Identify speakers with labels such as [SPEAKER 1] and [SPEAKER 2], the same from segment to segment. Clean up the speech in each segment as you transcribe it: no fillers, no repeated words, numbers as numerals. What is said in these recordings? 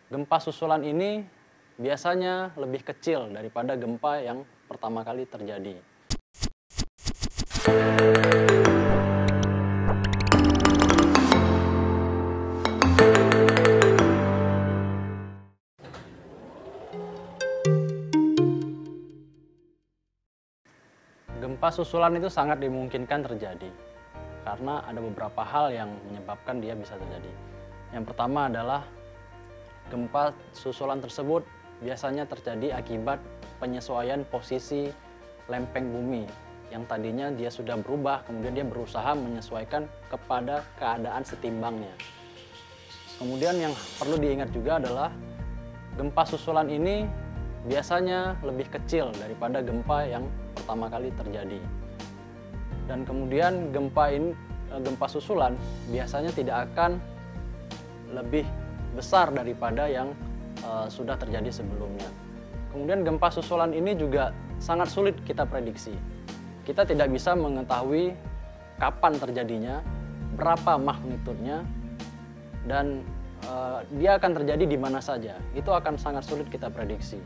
[SPEAKER 1] Gempa susulan ini biasanya lebih kecil daripada gempa yang pertama kali terjadi. Gempa susulan itu sangat dimungkinkan terjadi karena ada beberapa hal yang menyebabkan dia bisa terjadi. Yang pertama adalah gempa susulan tersebut biasanya terjadi akibat penyesuaian posisi lempeng bumi yang tadinya dia sudah berubah, kemudian dia berusaha menyesuaikan kepada keadaan setimbangnya. Kemudian yang perlu diingat juga adalah gempa susulan ini biasanya lebih kecil daripada gempa yang pertama kali terjadi. Dan kemudian gempa susulan biasanya tidak akan lebih besar daripada yang sudah terjadi sebelumnya. Kemudian gempa susulan ini juga sangat sulit kita prediksi. Kita tidak bisa mengetahui kapan terjadinya, berapa magnitudenya, dan dia akan terjadi di mana saja. Itu akan sangat sulit kita prediksi.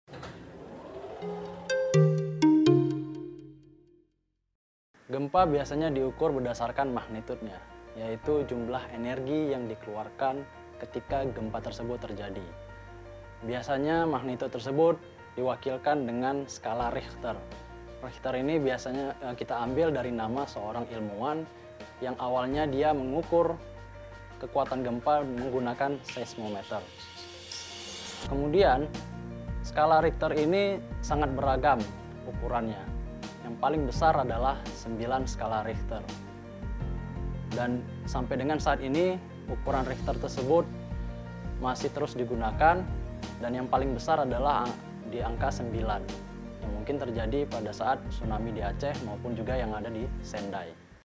[SPEAKER 1] Gempa biasanya diukur berdasarkan magnitudenya, yaitu jumlah energi yang dikeluarkan ketika gempa tersebut terjadi. Biasanya magnitud tersebut diwakilkan dengan skala Richter. Richter ini biasanya kita ambil dari nama seorang ilmuwan yang awalnya dia mengukur kekuatan gempa menggunakan seismometer. Kemudian, skala Richter ini sangat beragam ukurannya. Yang paling besar adalah 9 skala Richter. Dan sampai dengan saat ini, ukuran Richter tersebut masih terus digunakan, dan yang paling besar adalah di angka 9, yang mungkin terjadi pada saat tsunami di Aceh maupun juga yang ada di Sendai.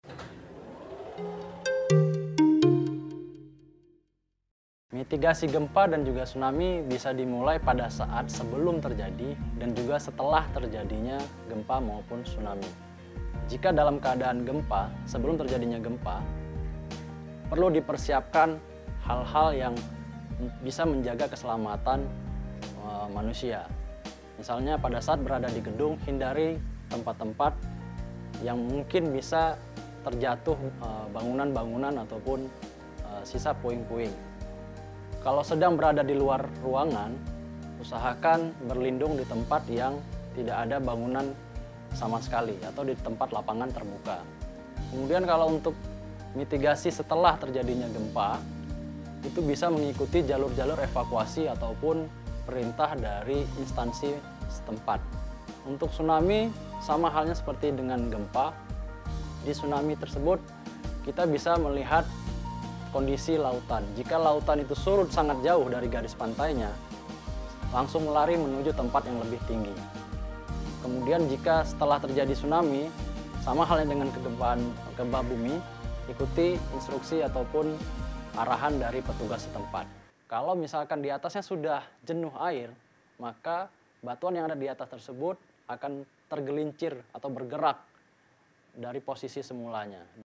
[SPEAKER 1] Mitigasi gempa dan juga tsunami bisa dimulai pada saat sebelum terjadi dan juga setelah terjadinya gempa maupun tsunami. Jika dalam keadaan gempa, sebelum terjadinya gempa, perlu dipersiapkan hal-hal yang bisa menjaga keselamatan manusia. Misalnya pada saat berada di gedung, hindari tempat-tempat yang mungkin bisa terjatuh bangunan-bangunan ataupun sisa puing-puing. Kalau sedang berada di luar ruangan, usahakan berlindung di tempat yang tidak ada bangunan sama sekali atau di tempat lapangan terbuka. Kemudian kalau untuk mitigasi setelah terjadinya gempa, itu bisa mengikuti jalur-jalur evakuasi ataupun perintah dari instansi setempat. Untuk tsunami, sama halnya seperti dengan gempa. Di tsunami tersebut, kita bisa melihat kondisi lautan. Jika lautan itu surut sangat jauh dari garis pantainya, langsung lari menuju tempat yang lebih tinggi. Kemudian jika setelah terjadi tsunami, sama halnya dengan gempa bumi, ikuti instruksi ataupun arahan dari petugas setempat. Kalau misalkan di atasnya sudah jenuh air, maka batuan yang ada di atas tersebut akan tergelincir atau bergerak dari posisi semulanya.